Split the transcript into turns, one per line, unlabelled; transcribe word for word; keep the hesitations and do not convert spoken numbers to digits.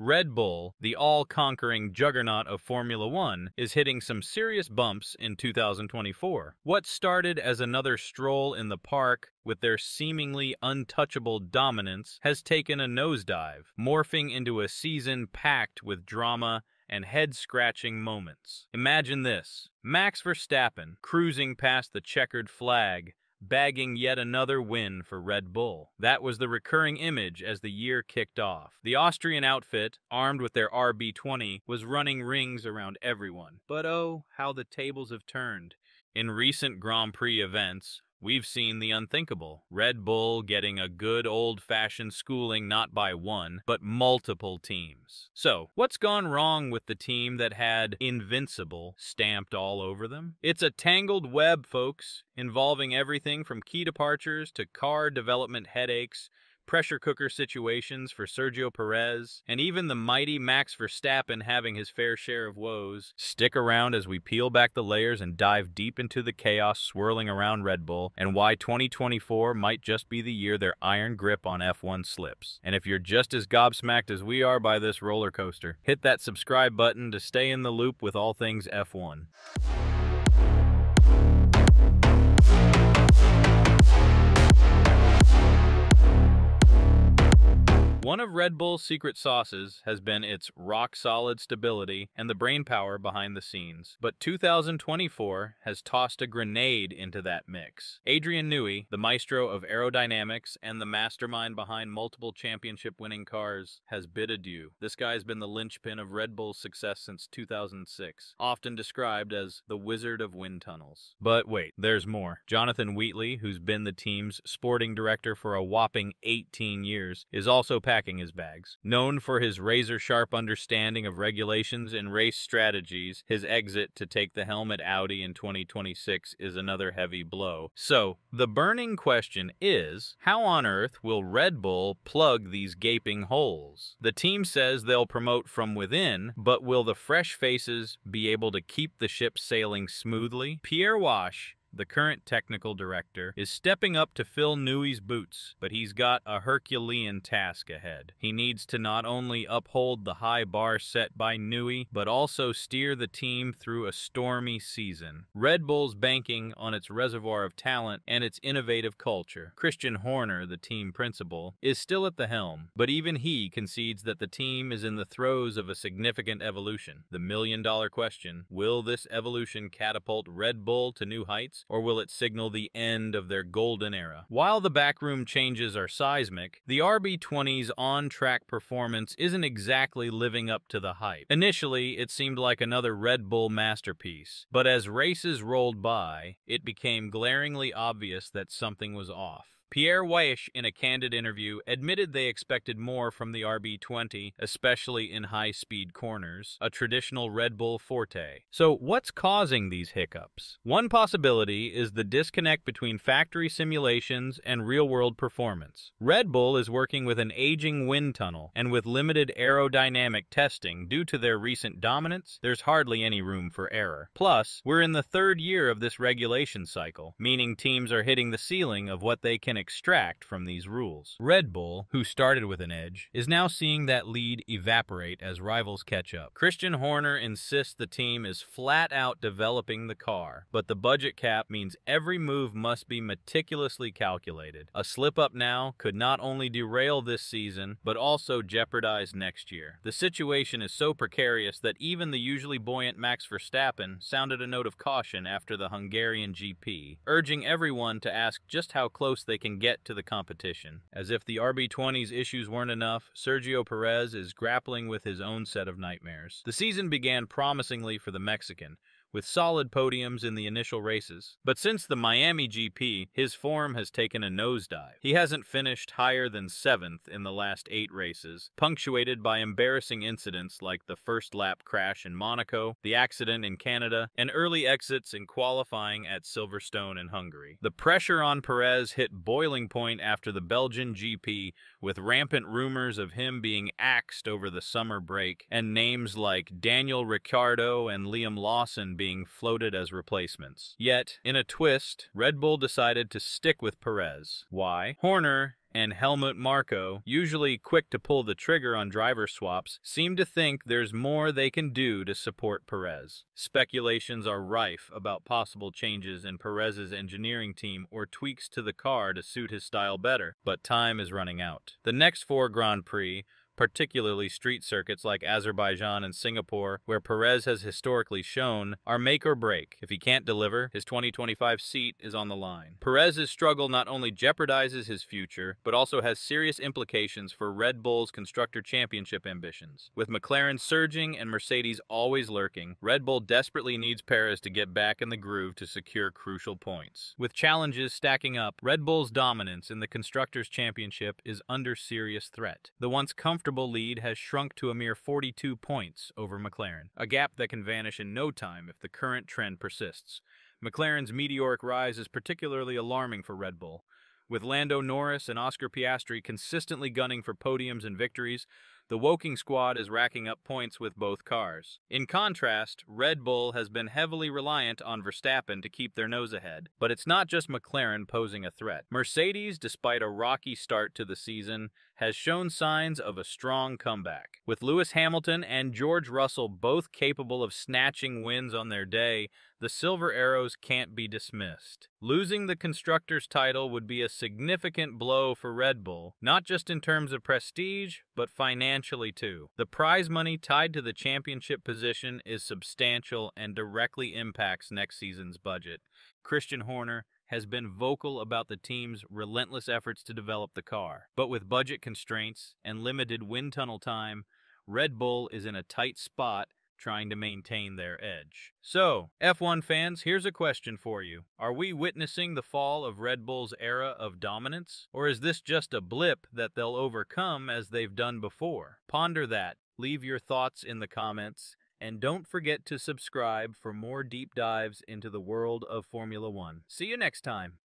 Red Bull, the all-conquering juggernaut of Formula One, is hitting some serious bumps in two thousand twenty-four. What started as another stroll in the park with their seemingly untouchable dominance has taken a nosedive, morphing into a season packed with drama and head-scratching moments. Imagine this: Max Verstappen cruising past the checkered flag, bagging yet another win for Red Bull. That was the recurring image as the year kicked off. The Austrian outfit, armed with their R B twenty, was running rings around everyone. But oh, how the tables have turned. In recent Grand Prix events, we've seen the unthinkable. Red Bull getting a good old-fashioned schooling not by one, but multiple teams. So, what's gone wrong with the team that had Invincible stamped all over them? It's a tangled web, folks, involving everything from key departures to car development headaches, pressure cooker situations for Sergio Perez, and even the mighty Max Verstappen having his fair share of woes. Stick around as we peel back the layers and dive deep into the chaos swirling around Red Bull and why twenty twenty-four might just be the year their iron grip on F one slips. And if you're just as gobsmacked as we are by this roller coaster, hit that subscribe button to stay in the loop with all things F one. One of Red Bull's secret sauces has been its rock-solid stability and the brainpower behind the scenes. But two thousand twenty-four has tossed a grenade into that mix. Adrian Newey, the maestro of aerodynamics and the mastermind behind multiple championship-winning cars, has bid adieu. This guy's been the linchpin of Red Bull's success since two thousand six, often described as the Wizard of Wind Tunnels. But wait, there's more. Jonathan Wheatley, who's been the team's sporting director for a whopping eighteen years, is also packing his bags. Known for his razor-sharp understanding of regulations and race strategies, his exit to take the helm at Audi in twenty twenty-six is another heavy blow. So, the burning question is, how on earth will Red Bull plug these gaping holes? The team says they'll promote from within, but will the fresh faces be able to keep the ship sailing smoothly? Pierre Wash, the current technical director, is stepping up to fill Newey's boots, but he's got a Herculean task ahead. He needs to not only uphold the high bar set by Newey, but also steer the team through a stormy season. Red Bull's banking on its reservoir of talent and its innovative culture. Christian Horner, the team principal, is still at the helm, but even he concedes that the team is in the throes of a significant evolution. The million-dollar question: will this evolution catapult Red Bull to new heights, or will it signal the end of their golden era? While the backroom changes are seismic, the R B twenty's on-track performance isn't exactly living up to the hype. Initially, it seemed like another Red Bull masterpiece, but as races rolled by, it became glaringly obvious that something was off. Pierre Wash, in a candid interview, admitted they expected more from the R B twenty, especially in high-speed corners, a traditional Red Bull forte. So what's causing these hiccups? One possibility is the disconnect between factory simulations and real-world performance. Red Bull is working with an aging wind tunnel, and with limited aerodynamic testing due to their recent dominance, there's hardly any room for error. Plus, we're in the third year of this regulation cycle, meaning teams are hitting the ceiling of what they can extract from these rules. Red Bull, who started with an edge, is now seeing that lead evaporate as rivals catch up. Christian Horner insists the team is flat out developing the car, but the budget cap means every move must be meticulously calculated. A slip-up now could not only derail this season, but also jeopardize next year. The situation is so precarious that even the usually buoyant Max Verstappen sounded a note of caution after the Hungarian G P, urging everyone to ask just how close they can get to the competition. As if the R B twenty's issues weren't enough, Sergio Perez is grappling with his own set of nightmares. The season began promisingly for the Mexican, with solid podiums in the initial races. But since the Miami G P, his form has taken a nosedive. He hasn't finished higher than seventh in the last eight races, punctuated by embarrassing incidents like the first lap crash in Monaco, the accident in Canada, and early exits in qualifying at Silverstone in Hungary. The pressure on Perez hit boiling point after the Belgian G P, with rampant rumors of him being axed over the summer break, and names like Daniel Ricciardo and Liam Lawson being floated as replacements. Yet, in a twist, Red Bull decided to stick with Perez. Why? Horner and Helmut Marko, usually quick to pull the trigger on driver swaps, seem to think there's more they can do to support Perez. Speculations are rife about possible changes in Perez's engineering team or tweaks to the car to suit his style better, but time is running out. The next four Grand Prix, particularly street circuits like Azerbaijan and Singapore, where Perez has historically shown, are make or break. If he can't deliver, his twenty twenty-five seat is on the line. Perez's struggle not only jeopardizes his future, but also has serious implications for Red Bull's Constructor Championship ambitions. With McLaren surging and Mercedes always lurking, Red Bull desperately needs Perez to get back in the groove to secure crucial points. With challenges stacking up, Red Bull's dominance in the Constructors' Championship is under serious threat. The once comfortable lead has shrunk to a mere forty-two points over McLaren, a gap that can vanish in no time if the current trend persists. McLaren's meteoric rise is particularly alarming for Red Bull. With Lando Norris and Oscar Piastri consistently gunning for podiums and victories, the Woking squad is racking up points with both cars. In contrast, Red Bull has been heavily reliant on Verstappen to keep their nose ahead. But it's not just McLaren posing a threat. Mercedes, despite a rocky start to the season, has shown signs of a strong comeback. With Lewis Hamilton and George Russell both capable of snatching wins on their day, the Silver Arrows can't be dismissed. Losing the Constructors' title would be a significant blow for Red Bull, not just in terms of prestige, but financially too. The prize money tied to the championship position is substantial and directly impacts next season's budget. Christian Horner has been vocal about the team's relentless efforts to develop the car. But with budget constraints and limited wind tunnel time, Red Bull is in a tight spot trying to maintain their edge. So, F one fans, here's a question for you. Are we witnessing the fall of Red Bull's era of dominance? Or is this just a blip that they'll overcome as they've done before? Ponder that. Leave your thoughts in the comments. And don't forget to subscribe for more deep dives into the world of Formula One. See you next time.